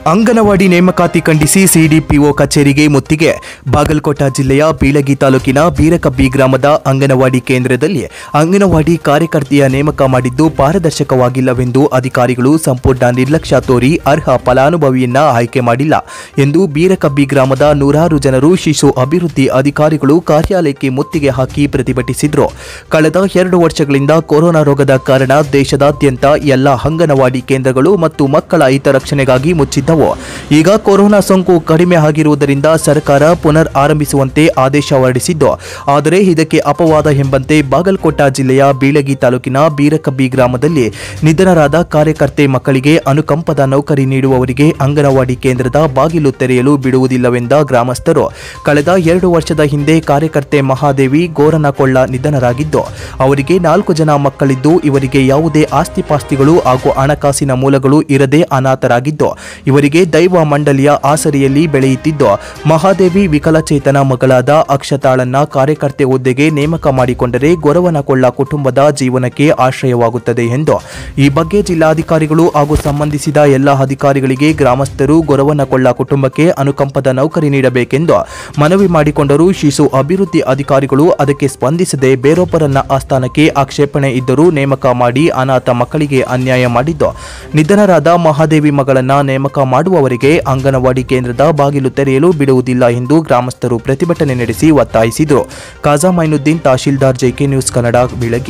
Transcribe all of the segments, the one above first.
ಅಂಗನವಾಡಿ ನೇಮಕಾತಿ ಖಂಡಿಸಿ ಸಿಡಿಪಿಒ ಕಚೇರಿಗೆ ಮುತ್ತಿಗೆ. ಬಾಗಲಕೋಟೆ ಜಿಲ್ಲೆಯ ಬೀಳಗಿ ತಾಲೂಕಿನ ಬೀರಕಬ್ಬಿ ಗ್ರಾಮದ ಅಂಗನವಾಡಿ ಕೇಂದ್ರದಲ್ಲಿ ಅಂಗನವಾಡಿ ಕಾರ್ಯಕರ್ತೆಯ ನೇಮಕ ಮಾಡಿದ್ದು ಪಾರದರ್ಶಕವಾಗಿಲ್ಲವೆಂದು ಅಧಿಕಾರಿಗಳು ಸಂಪೂರ್ಣ ನಿರ್ಲಕ್ಷ್ಯ ತೋರಿ ಅರ್ಹ ಫಲಾನುಭವಿಯನ್ನ ಆಯ್ಕೆ ಮಾಡಿಲ್ಲ ಎಂದು ಬೀರಕಬ್ಬಿ ಗ್ರಾಮದ ನೂರಾರು ಜನರು ಶಿಶು ಅಭಿವೃದ್ಧಿ ಅಧಿಕಾರಿಗಳು ಕಾರ್ಯಾಲಯಕ್ಕೆ ಮುತ್ತಿಗೆ ಹಾಕಿ ಪ್ರತಿಭಟಿಸಿದರು. ಕಳೆದ 2 ವರ್ಷಗಳಿಂದ ಕೊರೋನಾ ರೋಗದ ಕಾರಣ ದೇಶದಾದ್ಯಂತ ಎಲ್ಲ ಅಂಗನವಾಡಿ ಕೇಂದ್ರಗಳು ಮತ್ತು ಮಕ್ಕಳ ಹಿತರಕ್ಷಣೆಗಾಗಿ ಮುಚ್ಚಿದ್ದವು. ಈಗ ಕೊರೋನಾ ಸೋಂಕು ಕಡಿಮೆ ಆಗಿರುವುದರಿಂದ ಸರ್ಕಾರ ಪುನರ್ ಆರಂಭಿಸುವಂತೆ ಆದೇಶ ಹೊರಡಿಸಿದ್ದು, ಆದರೆ ಇದಕ್ಕೆ ಅಪವಾದ ಎಂಬಂತೆ ಬಾಗಲಕೋಟೆ ಜಿಲ್ಲೆಯ ಬೀಳಗಿ ತಾಲೂಕಿನ ಬೀರಕಬ್ಬಿ ಗ್ರಾಮದಲ್ಲಿ ನಿಧನರಾದ ಕಾರ್ಯಕರ್ತೆ ಮಕ್ಕಳಿಗೆ ಅನುಕಂಪದ ನೌಕರಿ ನೀಡುವವರಿಗೆ ಅಂಗನವಾಡಿ ಕೇಂದ್ರದ ಬಾಗಿಲು ತೆರೆಯಲು ಬಿಡುವುದಿಲ್ಲವೆಂದ ಗ್ರಾಮಸ್ಥರು ಕಳೆದ 2 ವರ್ಷದ ಹಿಂದೆ ಕಾರ್ಯಕರ್ತೆ ಮಹಾದೇವಿ ಗೋರನಕೊಳ್ಳ ನಿಧನರಾಗಿದ್ದು, ಅವರಿಗೆ 4 ಜನ ಮಕ್ಕಳಿದ್ದು ಇವರಿಗೆ ಯಾವುದೇ ಆಸ್ತಿಪಾಸ್ತಿಗಳು ಹಾಗೂ ಹಣಕಾಸಿನ ಮೂಲಗಳು ಇರದೆ ಅನಾಥರಾಗಿದ್ದು, ಇವರಿಗೆ ದೈವ ಮಂಡಳಿಯ ಆಸರೆಯಲ್ಲಿ ಬೆಳೆಯುತ್ತಿದ್ದು, ಮಹಾದೇವಿ ವಿಕಲಚೇತನ ಮಗಳಾದ ಅಕ್ಷತಾಳನ್ನ ಕಾರ್ಯಕರ್ತೆ ಹುದ್ದೆಗೆ ನೇಮಕ ಮಾಡಿಕೊಂಡರೆ ಗೊರವನಕೊಳ್ಳ ಕುಟುಂಬದ ಜೀವನಕ್ಕೆ ಆಶ್ರಯವಾಗುತ್ತದೆ ಎಂದು ಈ ಬಗ್ಗೆ ಜಿಲ್ಲಾಧಿಕಾರಿಗಳು ಹಾಗೂ ಸಂಬಂಧಿಸಿದ ಎಲ್ಲ ಅಧಿಕಾರಿಗಳಿಗೆ ಗ್ರಾಮಸ್ಥರು ಗೊರವನಕೊಳ್ಳ ಕುಟುಂಬಕ್ಕೆ ಅನುಕಂಪದ ನೌಕರಿ ನೀಡಬೇಕೆಂದು ಮನವಿ ಮಾಡಿಕೊಂಡರು. ಶಿಶು ಅಭಿವೃದ್ಧಿ ಅಧಿಕಾರಿಗಳು ಅದಕ್ಕೆ ಸ್ಪಂದಿಸದೆ ಬೇರೊಬ್ಬರನ್ನ ಆಸ್ಥಾನಕ್ಕೆ ಆಕ್ಷೇಪಣೆ ಇದ್ದರೂ ನೇಮಕ ಮಾಡಿ ಅನಾಥ ಮಕ್ಕಳಿಗೆ ಅನ್ಯಾಯ ಮಾಡಿದ್ದು, ನಿಧನರಾದ ಮಹಾದೇವಿ ಮಗಳನ್ನ ನೇಮಕ ಮಾಡುವವರಿಗೆ ಅಂಗನವಾಡಿ ಕೇಂದ್ರದ ಬಾಗಿಲು ತೆರೆಯಲು ಬಿಡುವುದಿಲ್ಲ ಎಂದು ಗ್ರಾಮಸ್ಥರು ಪ್ರತಿಭಟನೆ ನಡೆಸಿ ಒತ್ತಾಯಿಸಿದರು. Khaja Mainuddin, tehsildar, JK news Kannada, Bilagi.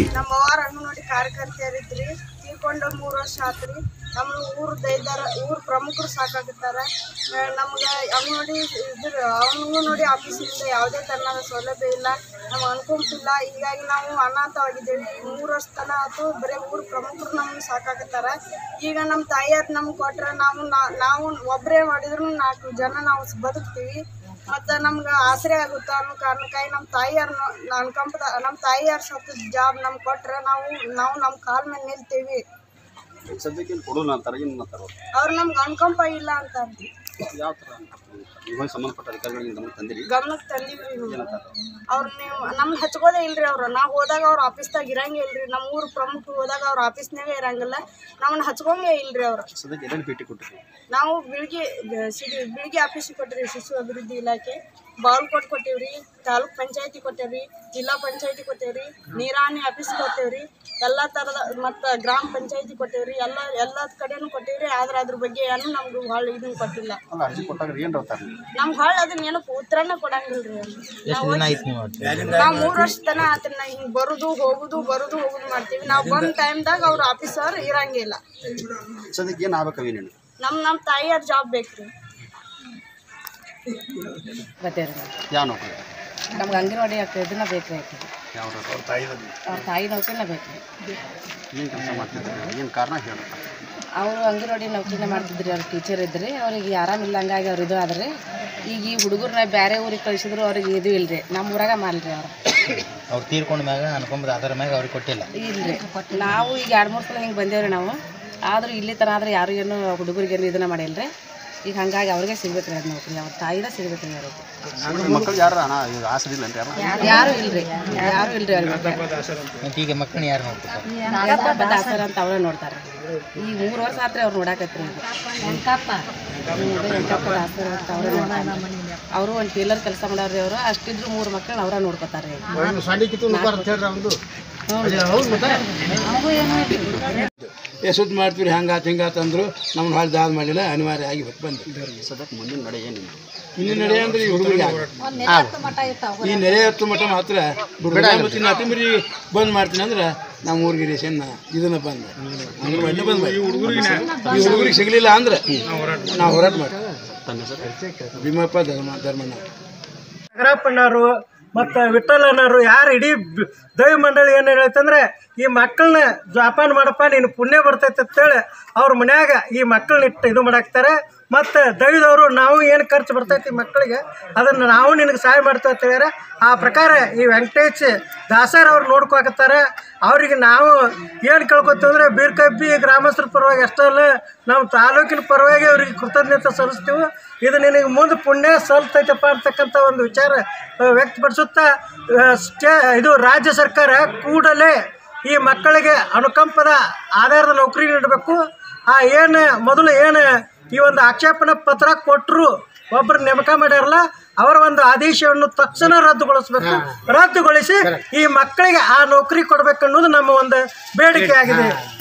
ನಮ್ಮ ಊರು ಪ್ರಮುಖರು ಸಾಕಾಗುತ್ತಾರೆ. ನಮ್ಗೆ ಅಂಗನವಾಡಿ ಅವನಿಗೂ ನೋಡಿ ಆಫೀಸಿಂದ ಯಾವುದೇ ತರಹದ ಸೌಲಭ್ಯ ಇಲ್ಲ, ನಮ್ಗೆ ಅನ್ಕೊಂತಿಲ್ಲ. ಹೀಗಾಗಿ ನಾವು ಅನಾಥವಾಗಿದ್ದೇವೆ. 3 ವರ್ಷ ತನ ಆಯ್ತು, ಬರೀ ಊರು ಪ್ರಮುಖರು ನಮ್ಗೆ ಸಾಕಾಗುತ್ತಾರೆ. ಈಗ ನಮ್ಮ ತಾಯಿಯರು ನಮ್ಗೆ ಕೊಟ್ಟರೆ ನಾವು ಒಬ್ಬರೇ ಮಾಡಿದ್ರು 4 ಜನ ನಾವು ಬದುಕ್ತೀವಿ ಮತ್ತು ನಮ್ಗೆ ಆಸರೆ ಆಗುತ್ತೆ ಅನ್ನೋ ಕಾರಣಕ್ಕಾಗಿ ನಮ್ಮ ತಾಯಿಯರು ಸತ್ತು ಜಾಬ್ ನಮ್ಗೆ ಕೊಟ್ಟರೆ ನಾವು ನಮ್ಮ ಕಾಲ ಮೇಲೆ ನಿಲ್ತೀವಿ. ಅವ್ರು ನಮ್ಗೆ ಅನುಕಂಪ ಇಲ್ಲ ಅಂತ ಗಮನಕ್ಕೆ ತಂದಿವ್ರಿ. ಅವ್ರು ನೀವು ನಮ್ಗೆ ಹಚ್ಕೋದೇ ಇಲ್ರಿ. ನಾವು ಹೋದಾಗ ಅವ್ರ ಆಫೀಸ್ದಾಗ ಇರಂಗೇ ಇಲ್ರಿ. ನಮ್ಮ ಊರು ಪ್ರಮುಖರು ಹೋದಾಗ ಅವ್ರ ಆಫೀಸ್ನಾಗೆ ಇರಂಗಿಲ್ಲ, ನಮ್ಮನ್ನ ಹಚ್ಕೊಂಗೇ ಇಲ್ರಿ. ಅವ್ರು ನಾವು ಬಿಳಿಗಿ ಆಫೀಸಿಗೆ ಕೊಟ್ಟಿರಿ, ಶಿಶು ಅಭಿವೃದ್ಧಿ ಇಲಾಖೆ, ಬಾಗಲಕೋಟೆ ಕೊಟ್ಟೇವ್ರಿ, ತಾಲೂಕ್ ಪಂಚಾಯತಿ ಕೊಟ್ಟೇವ್ರಿ, ಜಿಲ್ಲಾ ಪಂಚಾಯತಿ ಕೊಟ್ಟೇವ್ರಿ, ನೀರಾವರಿ ಆಫೀಸ್ ಕೊಟ್ಟೇವ್ರಿ, ಎಲ್ಲ ಥರದ ಮತ್ತು ಗ್ರಾಮ ಪಂಚಾಯತಿ ಕೊಟ್ಟೇವ್ರಿ, ಎಲ್ಲ ಕಡೆನೂ ಕೊಟ್ಟೇವ್ರಿ. ಆದ್ರೆ ಅದ್ರ ಬಗ್ಗೆ ಏನು ನಮ್ಗೆ ಭಾಳ ಇದು ಕೊಟ್ಟಿಲ್ಲ. ನಮ್ಗೆ ಭಾಳ ಅದನ್ನೇನು ಉತ್ತರನ ಕೊಡಂಗಿಲ್ರಿ. ನಾವು 3 ವರ್ಷ ತನ ಅದನ್ನ ಹಿಂಗೆ ಬರೋದು ಹೋಗೋದು ಮಾಡ್ತೀವಿ. ನಾವು ಬಂದ ಟೈಮ್ದಾಗ ಅವ್ರ ಆಫೀಸರ್ ಇರಂಗಿಲ್ಲ. ನಮ್ಮ ತಾಯಿಯವ್ರ ಜಾಬ್ ಬೇಕ್ರಿ. ನಮ್ಗೆ ಅಂಗನವಾಡಿ ಇದನ್ನ ಬೇಕ್ರಿ. ಅವ್ರ ತಾಯಿ ನೌಕರಿನ ಬೇಕ್ರಿ. ಅವರು ಅಂಗನವಾಡಿ ನೌಕರಿನ ಮಾಡ್ತಿದ್ರಿ. ಅವ್ರು ಟೀಚರ್ ಇದ್ರಿ. ಅವ್ರಿಗೆ ಆರಾಮಿಲ್ಲ, ಹಂಗಾಗಿ ಅವ್ರು ಇದು ಆದ್ರೆ ಈಗ ಈ ಹುಡುಗರನ್ನ ಬೇರೆ ಊರಿಗೆ ಕಳಿಸಿದ್ರು ಅವ್ರಿಗೆ ಇದು ಇಲ್ರಿ. ನಮ್ಮ ಊರಾಗ ಮಾಡ್ರಿ. ಅವ್ರು ತೀರ್ಕೊಂಡ ಮ್ಯಾಗ ಅನ್ಕೊಂಬುದು ಅದರ ಮ್ಯಾಗ ಅವ್ರಿಗೆ ಕೊಟ್ಟಿಲ್ಲ ಇಲ್ರಿ. ನಾವು ಈಗ 2-3 ಸಲ ಹಿಂಗೆ ಬಂದೇವ್ರಿ. ನಾವು ಆದ್ರೂ ಇಲ್ಲಿ ತನ ಆದ್ರೆ ಯಾರು ಏನು ಹುಡುಗರಿಗೇನು ಇದನ್ನ ಮಾಡಿಲ್ರಿ. ಈಗ ಹಂಗಾಗಿ ಅವ್ರಿಗೆ ಸಿಗ್ಬೇಕ್ರಿ ಅದು ನೌಕರಿ. ಅವ್ರ ತಾಯಿದ ಸಿಗ್ಬೇಕ್ರಿ. ಯಾರು ಇಲ್ರಿ. ಈಗ ಮಕ್ಕಳನ್ನ ಯಾರು ನೋಡ್ತಾರೆ? ದಾಸರ ಅಂತ ಅವ್ರೇ ನೋಡ್ತಾರೆ. ಈಗ 3 ವರ್ಷ ಆತ್ರಿ ಅವ್ರು ನೋಡಾಕತ್ರಿ. ದಾಸರ ಅಂತ ಅವ್ರೇ ನೋಡ್ತಾರೆ. ಅವರು ಒಂದು ಟೇಲರ್ ಕೆಲಸ ಮಾಡಾರ್ರಿ. ಅವರು ಅಷ್ಟಿದ್ರು 3 ಮಕ್ಕಳನ್ನ ಅವ್ರ ನೋಡ್ಕೊತಾರೆ. ಸುದ್ದಿ ಮಾಡ್ತೀವಿ ಹಿಂಗಾತ ಅಂದರು. ನಮ್ಗೆ ಭಾಳ ದಾದ ಮಾಡಿಲ್ಲ, ಅನಿವಾರ್ಯ ಆಗಿ ಬಂದು ಮುಂದಿನ ನಡೆ ಏನು ಇನ್ನಿನ ನಡೆ ಅಂದ್ರೆ ಈ ಹುಡುಗರಿಗೆ ಈ ನೆರೆ ಹತ್ತು ಮಠ ಮಾತ್ರ ಮತ್ತು ಇನ್ನು ಅತಿಮರಿ ಬಂದ್ ಮಾಡ್ತೀನಿ ಅಂದ್ರೆ ನಮ್ಮ ಊರಿಗೆ ರೇಷನ್ ಇದನ್ನ ಬಂದು ಈ ಹುಡುಗರಿಗೆ ಸಿಗಲಿಲ್ಲ ಅಂದ್ರೆ ನಾವು ಹೋರಾಟ ಮಾಡ್ತೀವಿ. ಭೀಮಪ್ಪ ಧರ್ಮಣ್ಣ, ನಾಗರಪ್ಪಣ್ಣವರು ಮತ್ತು ವಿಠ್ಠಲಣ್ಣವರು ಯಾರು ಇಡೀ ದೈವ ಮಂಡಳಿ ಏನು ಹೇಳೈತಂದ್ರೆ ಈ ಮಕ್ಕಳನ್ನ ಜೋಪಾನ ಮಾಡಪ್ಪ, ನೀನು ಪುಣ್ಯ ಬರ್ತೈತೆ ಅಂತೇಳಿ ಅವ್ರ ಮನ್ಯಾಗ ಈ ಮಕ್ಕಳನ್ನ ಇದು ಮಾಡಾಕ್ತಾರೆ. ಮತ್ತು ದೈವದವರು ನಾವು ಏನು ಖರ್ಚು ಬರ್ತೈತಿ ಮಕ್ಕಳಿಗೆ ಅದನ್ನು ನಾವು ನಿನಗೆ ಸಹಾಯ ಮಾಡ್ತಾ ಹೇಳ್ಯಾರ. ಆ ಪ್ರಕಾರ ಈ ವೆಂಕಟೇಶ್ ದಾಸರ್ ಅವ್ರು ನೋಡ್ಕೊತಾರೆ. ಅವರಿಗೆ ನಾವು ಏನು ಕೇಳ್ಕೊತೀವಂದ್ರೆ ಬೀರಕಬ್ಬಿ ಗ್ರಾಮಸ್ಥರ ಪರವಾಗಿ ಅಷ್ಟೇ ಅಲ್ಲ, ನಮ್ಮ ತಾಲೂಕಿನ ಪರವಾಗಿ ಅವ್ರಿಗೆ ಕೃತಜ್ಞತೆ ಸಲ್ಲಿಸ್ತೀವಿ. ಇದು ನಿನಗೆ ಮುಂದೆ ಪುಣ್ಯ ಸಲ್ತೈತಪ್ಪ ಅಂತಕ್ಕಂಥ ಒಂದು ವಿಚಾರ ವ್ಯಕ್ತಪಡಿಸುತ್ತಾ ಇದು ರಾಜ್ಯ ಸರ್ಕಾರ ಕೂಡಲೇ ಈ ಮಕ್ಕಳಿಗೆ ಅನುಕಂಪದ ಆಧಾರದ ನೌಕರಿ ನೀಡಬೇಕು. ಏನು ಮೊದಲು ಏನು ಈ ಒಂದು ಆಕ್ಷೇಪಣಾ ಪತ್ರ ಕೊಟ್ಟರು ಒಬ್ಬರು ನೇಮಕ ಮಾಡ್ಯಾರಲ್ಲ ಅವರ ಒಂದು ಆದೇಶವನ್ನು ತಕ್ಷಣ ರದ್ದುಗೊಳಿಸಬೇಕು. ರದ್ದುಗೊಳಿಸಿ ಈ ಮಕ್ಕಳಿಗೆ ಆ ನೌಕರಿ ಕೊಡಬೇಕನ್ನೋದು ನಮ್ಮ ಒಂದು ಬೇಡಿಕೆ ಆಗಿದೆ.